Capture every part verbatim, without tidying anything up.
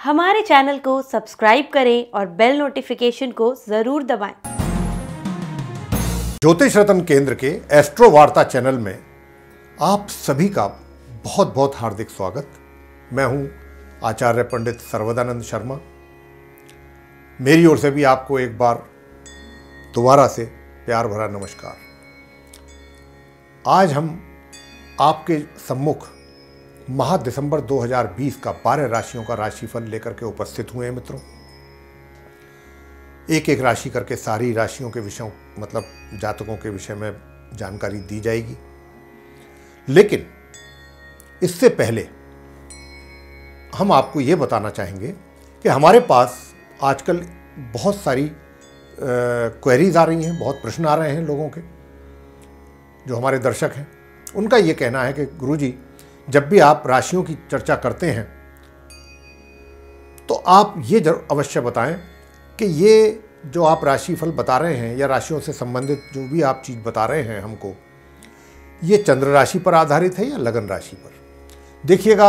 हमारे चैनल को सब्सक्राइब करें और बेल नोटिफिकेशन को जरूर दबाएं। ज्योतिष रत्न केंद्र के एस्ट्रो वार्ता चैनल में आप सभी का बहुत बहुत हार्दिक स्वागत। मैं हूं आचार्य पंडित सर्वदानंद शर्मा। मेरी ओर से भी आपको एक बार दोबारा से प्यार भरा नमस्कार। आज हम आपके सम्मुख माह दिसंबर दो हज़ार बीस का बारह राशियों का राशिफल लेकर के उपस्थित हुए हैं मित्रों। एक एक राशि करके सारी राशियों के विषयों मतलब जातकों के विषय में जानकारी दी जाएगी, लेकिन इससे पहले हम आपको ये बताना चाहेंगे कि हमारे पास आजकल बहुत सारी क्वेरीज आ रही हैं, बहुत प्रश्न आ रहे हैं लोगों के, जो हमारे दर्शक हैं। उनका ये कहना है कि गुरुजी, जब भी आप राशियों की चर्चा करते हैं तो आप ये जरूर अवश्य बताएं कि ये जो आप राशिफल बता रहे हैं या राशियों से संबंधित जो भी आप चीज़ बता रहे हैं हमको, ये चंद्र राशि पर आधारित है या लगन राशि पर। देखिएगा,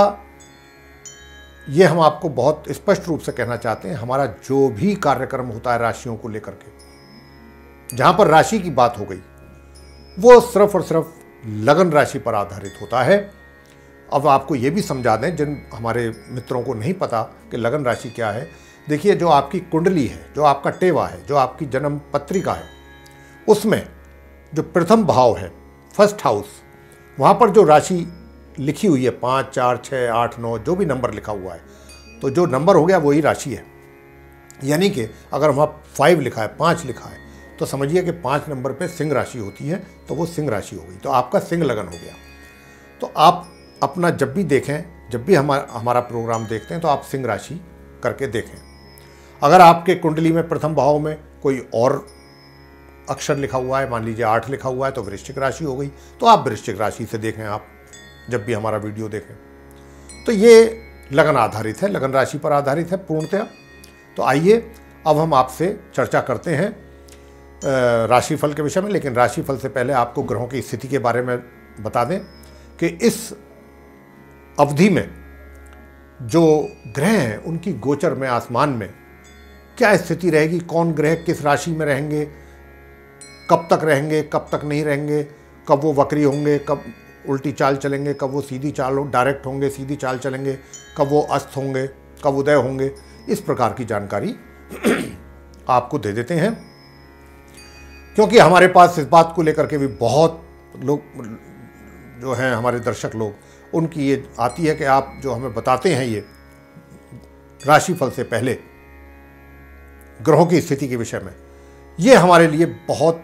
ये हम आपको बहुत स्पष्ट रूप से कहना चाहते हैं, हमारा जो भी कार्यक्रम होता है राशियों को लेकर के, जहाँ पर राशि की बात हो गई, वो सिर्फ और सिर्फ लगन राशि पर आधारित होता है। अब आपको ये भी समझा दें, जिन हमारे मित्रों को नहीं पता कि लगन राशि क्या है। देखिए, जो आपकी कुंडली है, जो आपका टेवा है, जो आपकी जन्म पत्रिका है, उसमें जो प्रथम भाव है, फर्स्ट हाउस, वहाँ पर जो राशि लिखी हुई है, पाँच, चार, छः, आठ, नौ, जो भी नंबर लिखा हुआ है, तो जो नंबर हो गया वही राशि है। यानी कि अगर वहाँ फाइव लिखा है, पाँच लिखा है, तो समझिए कि पाँच नंबर पे सिंह राशि होती है, तो वो सिंह राशि हो गई, तो आपका सिंह लगन हो गया। तो आप अपना जब भी देखें, जब भी हमारा हमारा प्रोग्राम देखते हैं, तो आप सिंह राशि करके देखें। अगर आपके कुंडली में प्रथम भाव में कोई और अक्षर लिखा हुआ है, मान लीजिए आठ लिखा हुआ है, तो वृश्चिक राशि हो गई, तो आप वृश्चिक राशि से देखें। आप जब भी हमारा वीडियो देखें, तो ये लगन आधारित है, लगन राशि पर आधारित है पूर्णतया। तो आइए अब हम आपसे चर्चा करते हैं राशिफल के विषय में। लेकिन राशिफल से पहले आपको ग्रहों की स्थिति के बारे में बता दें कि इस अवधि में जो ग्रह हैं उनकी गोचर में आसमान में क्या स्थिति रहेगी, कौन ग्रह किस राशि में रहेंगे, कब तक रहेंगे, कब तक नहीं रहेंगे, कब वो वक्री होंगे, कब उल्टी चाल चलेंगे, कब वो सीधी चाल डायरेक्ट होंगे, सीधी चाल चलेंगे, कब वो अस्त होंगे, कब उदय होंगे, इस प्रकार की जानकारी आपको दे देते हैं। क्योंकि हमारे पास इस बात को लेकर के भी बहुत लोग जो हैं, हमारे दर्शक लोग, उनकी ये आती है कि आप जो हमें बताते हैं ये राशिफल से पहले ग्रहों की स्थिति के विषय में, ये हमारे लिए बहुत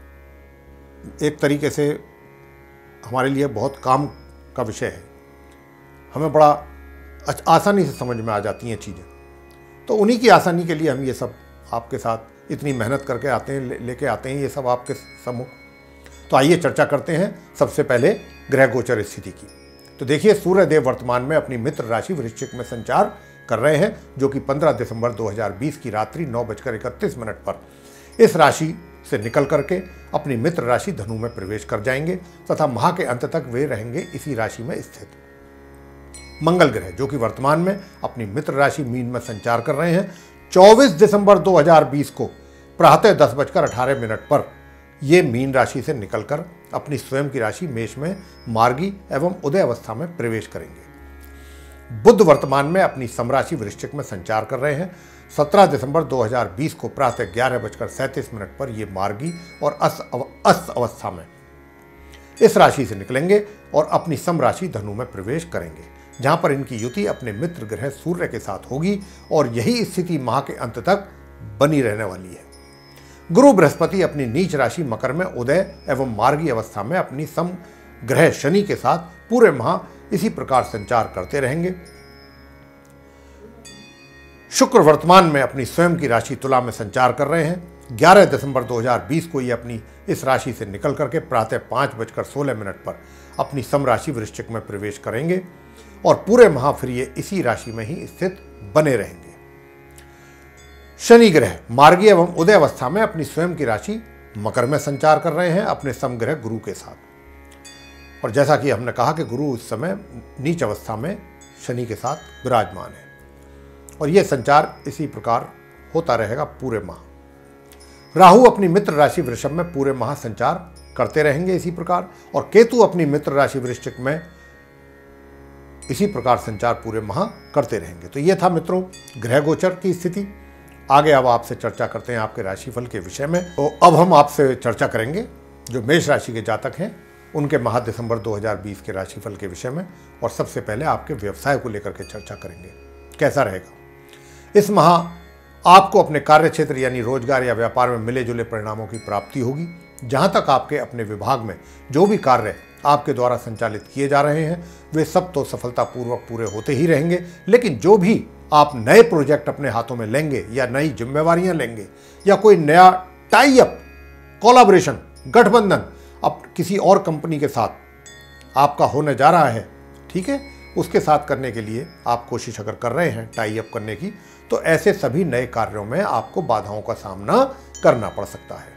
एक तरीके से हमारे लिए बहुत काम का विषय है। हमें बड़ा आसानी से समझ में आ जाती हैं चीज़ें, तो उन्हीं की आसानी के लिए हम ये सब आपके साथ इतनी मेहनत करके आते हैं, ले, लेके आते हैं ये सब आपके सम्मुख। तो आइए चर्चा करते हैं सबसे पहले ग्रह गोचर स्थिति की। तो देखिए, सूर्यदेव वर्तमान में अपनी मित्र राशि वृश्चिक में संचार कर रहे हैं, जो कि पंद्रह दिसंबर दो हज़ार बीस की रात्रि नौ बजकर इकतीस मिनट पर इस राशि से निकल करके अपनी मित्र राशि धनु में प्रवेश कर जाएंगे तथा माह के अंत तक वे रहेंगे इसी राशि में स्थित। मंगल ग्रह, जो कि वर्तमान में अपनी मित्र राशि मीन में संचार कर रहे हैं, चौबीस दिसंबर दो हज़ार बीस को प्रातः दस बजकर अठारह मिनट पर ये मीन राशि से निकलकर अपनी स्वयं की राशि मेष में मार्गी एवं उदय अवस्था में प्रवेश करेंगे। बुध वर्तमान में अपनी समराशि वृश्चिक में संचार कर रहे हैं, सत्रह दिसंबर दो हज़ार बीस को प्रातः ग्यारह बजकर सैंतीस मिनट पर ये मार्गी और अस्त अवस्था में इस राशि से निकलेंगे और अपनी समराशि धनु में प्रवेश करेंगे, जहां पर इनकी युति अपने मित्र ग्रह सूर्य के साथ होगी और यही स्थिति माह के अंत तक बनी रहने वाली है। गुरु बृहस्पति अपनी नीच राशि मकर में उदय एवं मार्गी अवस्था में अपनी सम ग्रह शनि के साथ पूरे माह इसी प्रकार संचार करते रहेंगे। शुक्र वर्तमान में अपनी स्वयं की राशि तुला में संचार कर रहे हैं, ग्यारह दिसंबर दो हज़ार बीस को ये अपनी इस राशि से निकल करके प्रातः पाँच बजकर सोलह मिनट पर अपनी समराशि वृश्चिक में प्रवेश करेंगे और पूरे माह फिर ये इसी राशि में ही स्थित बने रहेंगे। शनि ग्रह मार्गी एवं उदय अवस्था में अपनी स्वयं की राशि मकर में संचार कर रहे हैं अपने समग्रह गुरु के साथ। और जैसा कि हमने कहा कि गुरु उस समय नीच अवस्था में शनि के साथ विराजमान है और यह संचार इसी प्रकार होता रहेगा पूरे माह। राहु अपनी मित्र राशि वृषभ में पूरे माह संचार करते रहेंगे इसी प्रकार, और केतु अपनी मित्र राशि वृश्चिक में इसी प्रकार संचार पूरे माह करते रहेंगे। तो यह था मित्रों ग्रह गोचर की स्थिति। आगे अब आपसे चर्चा करते हैं आपके राशिफल के विषय में। तो अब हम आपसे चर्चा करेंगे जो मेष राशि के जातक हैं उनके माह दिसंबर दो हज़ार बीस के राशिफल के विषय में, और सबसे पहले आपके व्यवसाय को लेकर के चर्चा करेंगे कैसा रहेगा। इस माह आपको अपने कार्य क्षेत्र यानी रोजगार या व्यापार में मिले जुले परिणामों की प्राप्ति होगी। जहां तक आपके अपने विभाग में जो भी कार्य आपके द्वारा संचालित किए जा रहे हैं वे सब तो सफलतापूर्वक पूरे होते ही रहेंगे, लेकिन जो भी आप नए प्रोजेक्ट अपने हाथों में लेंगे या नई जिम्मेवारियां लेंगे या कोई नया टाई अप, कोलैबोरेशन, गठबंधन अब किसी और कंपनी के साथ आपका होने जा रहा है, ठीक है, उसके साथ करने के लिए आप कोशिश अगर कर रहे हैं टाई अप करने की, तो ऐसे सभी नए कार्यों में आपको बाधाओं का सामना करना पड़ सकता है।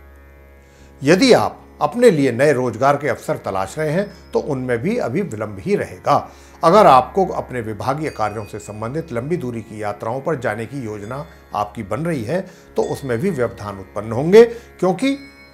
यदि आप अपने लिए नए रोजगार के अवसर तलाश रहे हैं तो उनमें भी अभी विलंब ही रहेगा। अगर आपको अपने विभागीय कार्यों से संबंधित लंबी दूरी की यात्राओं पर जाने की योजना आपकी बन रही है तो उसमें भी व्यवधान उत्पन्न होंगे, क्योंकि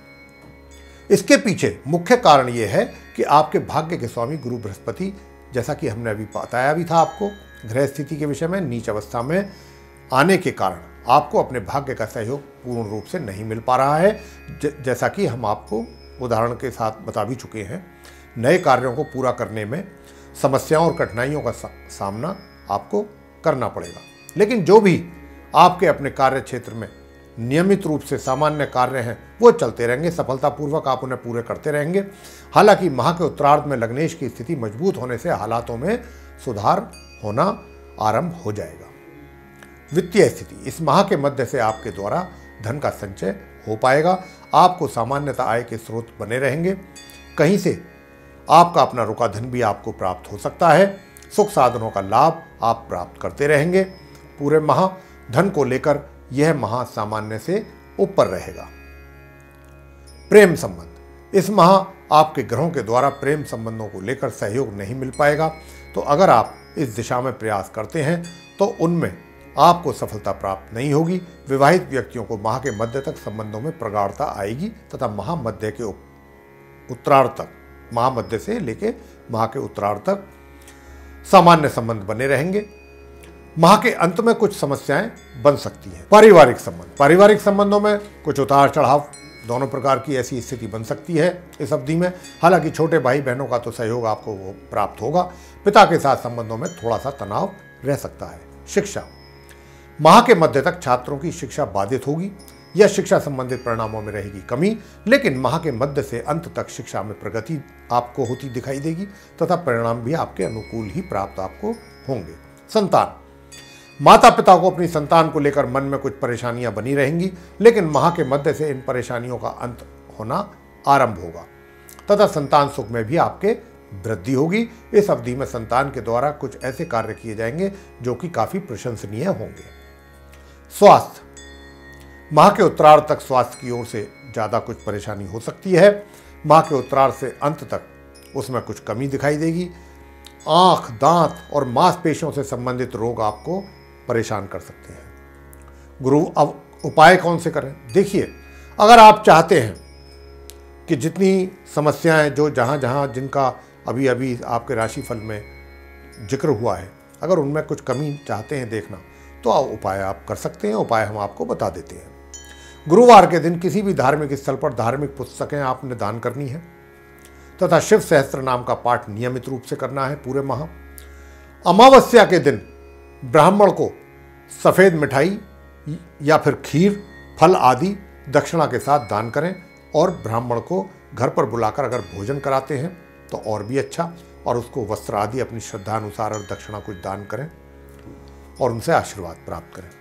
इसके पीछे मुख्य कारण यह है कि आपके भाग्य के स्वामी गुरु बृहस्पति, जैसा कि हमने अभी बताया भी था आपको ग्रह स्थिति के विषय में, नीच अवस्था में आने के कारण आपको अपने भाग्य का सहयोग पूर्ण रूप से नहीं मिल पा रहा है। जैसा कि हम आपको उदाहरण के साथ बता भी चुके हैं, नए कार्यों को पूरा करने में समस्याओं और कठिनाइयों का सामना आपको करना पड़ेगा। लेकिन जो भी आपके अपने कार्य क्षेत्र में नियमित रूप से सामान्य कार्य हैं वो चलते रहेंगे, सफलतापूर्वक आप उन्हें पूरे करते रहेंगे। हालांकि माह के उत्तरार्ध में लग्नेश की स्थिति मजबूत होने से हालातों में सुधार होना आरंभ हो जाएगा। वित्तीय स्थिति, इस माह के मध्य से आपके द्वारा धन का संचय हो पाएगा। आपको सामान्यतः आय के स्रोत बने रहेंगे। कहीं से आपका अपना रुका धन भी आपको प्राप्त हो सकता है। सुख साधनों का लाभ आप प्राप्त करते रहेंगे। पूरे माह धन को लेकर यह माह सामान्य से ऊपर रहेगा। प्रेम संबंध, इस माह आपके ग्रहों के द्वारा प्रेम संबंधों को लेकर सहयोग नहीं मिल पाएगा। तो अगर आप इस दिशा में प्रयास करते हैं तो उनमें आपको सफलता प्राप्त नहीं होगी। विवाहित व्यक्तियों को माह के मध्य तक संबंधों में प्रगाढ़ता आएगी तथा माह मध्य के उत्तरार्ध तक, माह मध्य से लेके माह के उत्तरार्ध तक सामान्य संबंध बने रहेंगे। माह के अंत में कुछ समस्याएं बन सकती हैं। पारिवारिक संबंध, पारिवारिक संबंधों में कुछ उतार चढ़ाव दोनों प्रकार की ऐसी स्थिति बन सकती है इस अवधि में। हालांकि छोटे भाई बहनों का तो सहयोग आपको प्राप्त होगा। पिता के साथ संबंधों में थोड़ा सा तनाव रह सकता है। शिक्षा, माह के मध्य तक छात्रों की शिक्षा बाधित होगी या शिक्षा संबंधित परिणामों में रहेगी कमी, लेकिन माह के मध्य से अंत तक शिक्षा में प्रगति आपको होती दिखाई देगी तथा परिणाम भी आपके अनुकूल ही प्राप्त आपको होंगे। संतान, माता पिता को अपनी संतान को लेकर मन में कुछ परेशानियां बनी रहेंगी, लेकिन माह के मध्य से इन परेशानियों का अंत होना आरंभ होगा तथा संतान सुख में भी आपके वृद्धि होगी। इस अवधि में संतान के द्वारा कुछ ऐसे कार्य किए जाएंगे जो कि काफी प्रशंसनीय होंगे। स्वास्थ्य, माह के उत्तरार्ध तक स्वास्थ्य की ओर से ज्यादा कुछ परेशानी हो सकती है। माह के उत्तरार्ध से अंत तक उसमें कुछ कमी दिखाई देगी। आंख, दांत और मांसपेशियों से संबंधित रोग आपको परेशान कर सकते हैं। गुरु, अब उपाय कौन से करें? देखिए, अगर आप चाहते हैं कि जितनी समस्याएं जो जहां जहां जिनका अभी अभी आपके राशिफल में जिक्र हुआ है, अगर उनमें कुछ कमी चाहते हैं देखना तो उपाय आप कर सकते हैं। उपाय हम आपको बता देते हैं। गुरुवार के दिन किसी भी धार्मिक स्थल पर धार्मिक पुस्तकें आपने दान करनी है तथा शिव सहस्त्र नाम का पाठ नियमित रूप से करना है पूरे माह। अमावस्या के दिन ब्राह्मण को सफेद मिठाई या फिर खीर, फल आदि दक्षिणा के साथ दान करें, और ब्राह्मण को घर पर बुलाकर अगर भोजन कराते हैं तो और भी अच्छा, और उसको वस्त्र आदि अपनी श्रद्धा अनुसार और दक्षिणा कुछ दान करें और उनसे आशीर्वाद प्राप्त करें।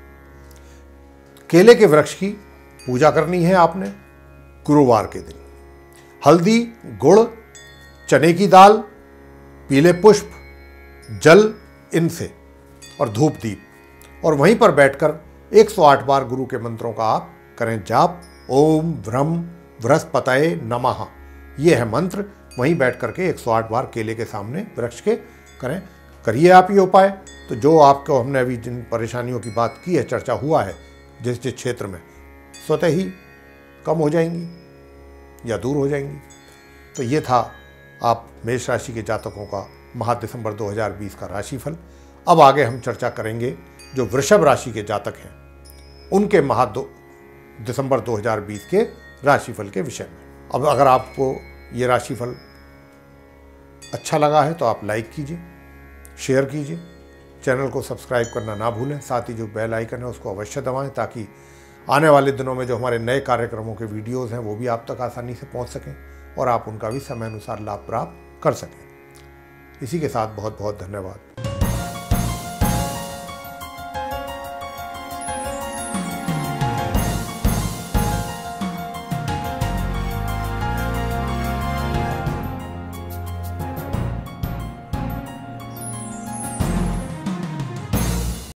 केले के वृक्ष की पूजा करनी है आपने गुरुवार के दिन। हल्दी, गुड़, चने की दाल, पीले पुष्प, जल, इनसे और धूप दीप, और वहीं पर बैठकर एक सौ आठ बार गुरु के मंत्रों का आप करें जाप। ओम ब्रह्म बृहस्पतये नमः, ये है मंत्र। वहीं बैठ करके एक सौ आठ बार केले के सामने वृक्ष के करें। करिए आप ये उपाय, तो जो आपको हमने अभी जिन परेशानियों की बात की है, चर्चा हुआ है जिस जिस क्षेत्र में, स्वतः ही कम हो जाएंगी या दूर हो जाएंगी। तो ये था आप मेष राशि के जातकों का माह दिसंबर दो हज़ार बीस का राशिफल। अब आगे हम चर्चा करेंगे जो वृषभ राशि के जातक हैं उनके माह दो दिसंबर दो हज़ार बीस के राशिफल के विषय में। अब अगर आपको ये राशिफल अच्छा लगा है तो आप लाइक कीजिए, शेयर कीजिए, चैनल को सब्सक्राइब करना ना भूलें। साथ ही जो बेल आइकन है उसको अवश्य दबाएं ताकि आने वाले दिनों में जो हमारे नए कार्यक्रमों के वीडियोज़ हैं वो भी आप तक आसानी से पहुंच सकें और आप उनका भी समय अनुसार लाभ प्राप्त कर सकें। इसी के साथ बहुत बहुत धन्यवाद।